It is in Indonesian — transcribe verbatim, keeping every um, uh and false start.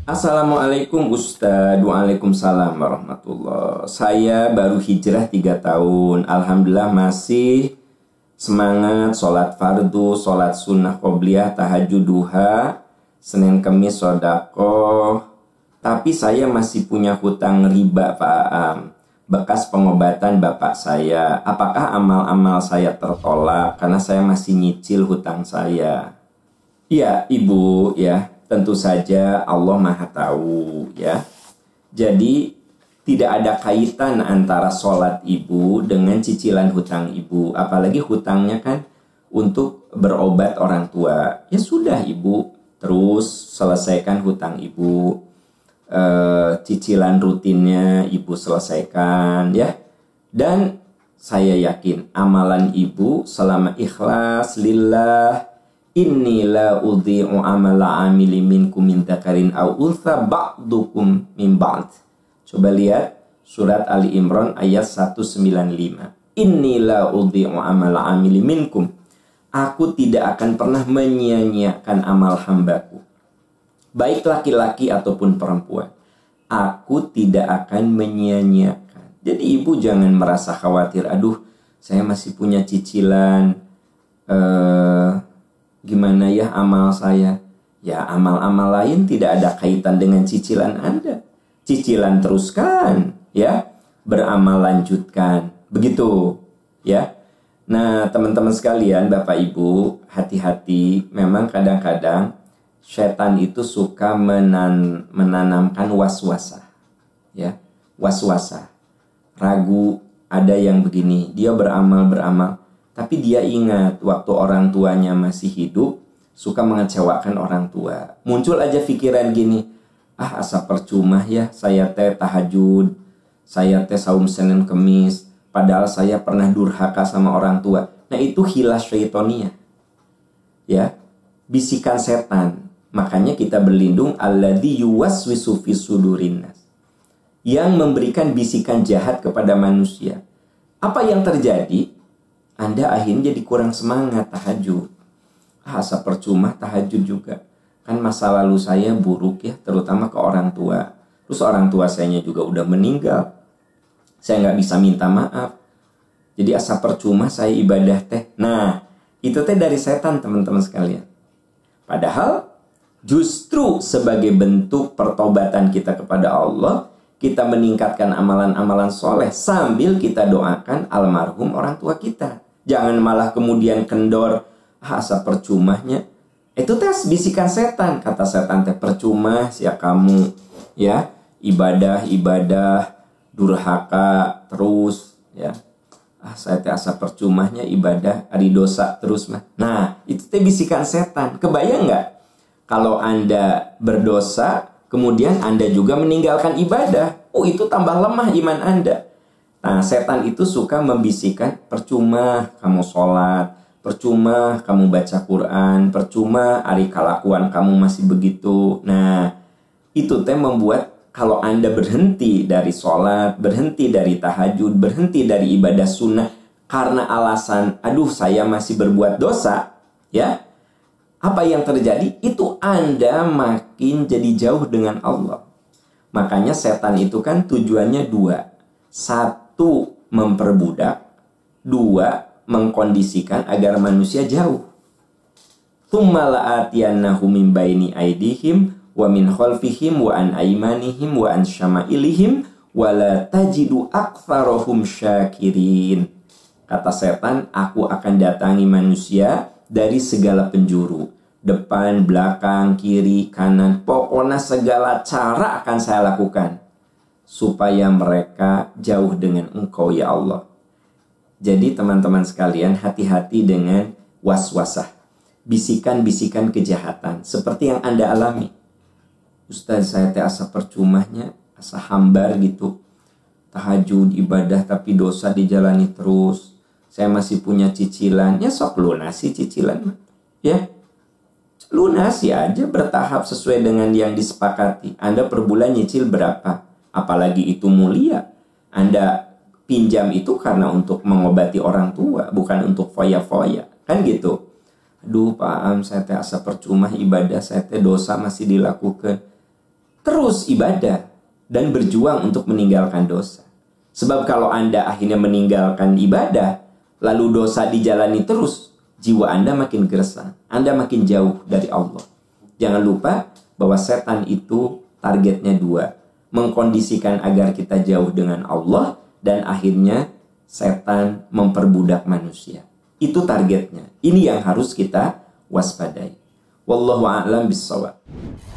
Assalamualaikum Ustaz. Waalaikumsalam warahmatullah. Saya baru hijrah tiga tahun. Alhamdulillah masih semangat sholat fardu, sholat sunnah qobliyah, tahajud duha, Senin Kemis sedekah. Tapi saya masih punya hutang riba Pak Am, bekas pengobatan bapak saya. Apakah amal-amal saya tertolak karena saya masih nyicil hutang saya? Ya Ibu ya, tentu saja Allah Maha Tahu ya. Jadi tidak ada kaitan antara sholat ibu dengan cicilan hutang ibu. Apalagi hutangnya kan untuk berobat orang tua. Ya sudah ibu, terus selesaikan hutang ibu. E, cicilan rutinnya ibu selesaikan ya. Dan saya yakin amalan ibu selama ikhlas lillah, inni la udhi'u amala amili minkum min dzakarin aw untha ba'dukum min ba'd. Coba lihat surat Ali Imran ayat seratus sembilan puluh lima. Inni la udhi'u amala amili minkum. Aku tidak akan pernah menyia-nyiakan amal hambaku, baik laki-laki ataupun perempuan. Aku tidak akan menyia-nyiakan. Jadi ibu jangan merasa khawatir, aduh saya masih punya cicilan, eh gimana ya amal saya? Ya amal-amal lain tidak ada kaitan dengan cicilan Anda. Cicilan teruskan ya, beramal lanjutkan. Begitu ya. Nah teman-teman sekalian, Bapak Ibu, hati-hati. Memang kadang-kadang setan itu suka menan menanamkan waswasah ya. Waswasah, ragu. Ada yang begini, dia beramal-beramal, tapi dia ingat waktu orang tuanya masih hidup, suka mengecewakan orang tua. Muncul aja pikiran gini, ah asa percuma ya saya teh tahajud, saya teh saum Senin Kemis, padahal saya pernah durhaka sama orang tua. Nah itu hilas syaitonia ya, bisikan setan. Makanya kita berlindung alladzi yuwaswisu fi sudurin nas, yang memberikan bisikan jahat kepada manusia. Apa yang terjadi? Anda akhirnya jadi kurang semangat tahajud. Ah, asa percuma tahajud juga. Kan masa lalu saya buruk ya, terutama ke orang tua. Terus orang tua saya juga udah meninggal. Saya nggak bisa minta maaf. Jadi asa percuma saya ibadah teh. Nah, itu teh dari setan teman-teman sekalian. Padahal justru sebagai bentuk pertobatan kita kepada Allah, kita meningkatkan amalan-amalan soleh sambil kita doakan almarhum orang tua kita. Jangan malah kemudian kendor, ah, asa percumanya. Itu tes bisikan setan. Kata setan teh percuma sia kamu ya, ibadah-ibadah durhaka terus ya. Ah saya teh asa percumanya ibadah ari dosa terus mah. Nah, itu teh bisikan setan. Kebayang nggak kalau Anda berdosa kemudian Anda juga meninggalkan ibadah? Oh, itu tambah lemah iman Anda. Nah, setan itu suka membisikkan, percuma kamu sholat, percuma kamu baca Quran, percuma ari kalakuan kamu masih begitu. Nah, itu teh membuat kalau Anda berhenti dari sholat, berhenti dari tahajud, berhenti dari ibadah sunnah karena alasan, aduh saya masih berbuat dosa, ya. Apa yang terjadi? Itu Anda makin jadi jauh dengan Allah. Makanya setan itu kan tujuannya dua. Satu, memperbudak. Dua, mengkondisikan agar manusia jauh. Tsumma la'atiyannahum min baini aydihim wa min khalfihim wa an aymanihim wa an syama'ilihim wa la tajidu aktsarahum syakirin. Kata setan, aku akan datangi manusia dari segala penjuru. Depan, belakang, kiri, kanan. Pokoknya segala cara akan saya lakukan supaya mereka jauh dengan Engkau ya Allah. Jadi teman-teman sekalian, hati-hati dengan waswasah, bisikan-bisikan kejahatan seperti yang Anda alami. Ustaz, saya teh asa percumanya, asa hambar gitu. Tahajud, ibadah tapi dosa dijalani terus. Saya masih punya cicilan, ya sok lunasi cicilan. Ya, lunasi aja bertahap sesuai dengan yang disepakati. Anda per bulan nyicil berapa? Apalagi itu mulia. Anda pinjam itu karena untuk mengobati orang tua, bukan untuk foya-foya. Kan gitu. Aduh Pak Am, saya teh asa percuma ibadah, saya teh dosa masih dilakukan. terus ibadah dan berjuang untuk meninggalkan dosa. Sebab kalau Anda akhirnya meninggalkan ibadah, lalu dosa dijalani terus, jiwa Anda makin gersang, Anda makin jauh dari Allah. Jangan lupa bahwa setan itu targetnya dua, mengkondisikan agar kita jauh dengan Allah, dan akhirnya setan memperbudak manusia. Itu targetnya. Ini yang harus kita waspadai. Wallahu a'lam bishawab.